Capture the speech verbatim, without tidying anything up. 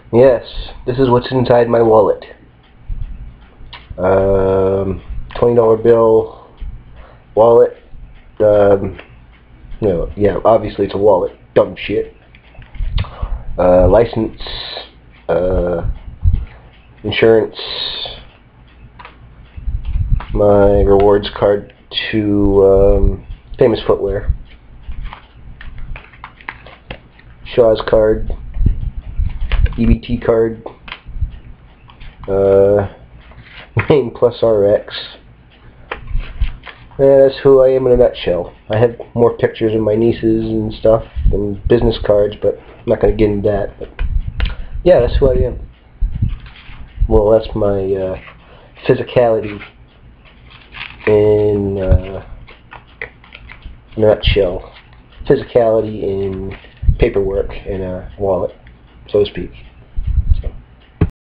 Yes, this is what's inside my wallet. Um, twenty dollar bill, wallet. Um, no, yeah, obviously it's a wallet. Dumb shit. Uh, license. Uh, insurance. My rewards card to um, Famous Footwear. Shaw's card. E B T card. Uh, Main Plus R X. Yeah, that's who I am in a nutshell. I have more pictures of my nieces and stuff and business cards, but I'm not going to get into that. But yeah, that's who I am. Well, that's my uh, physicality in uh, a nutshell. Physicality in paperwork in a wallet, so to speak.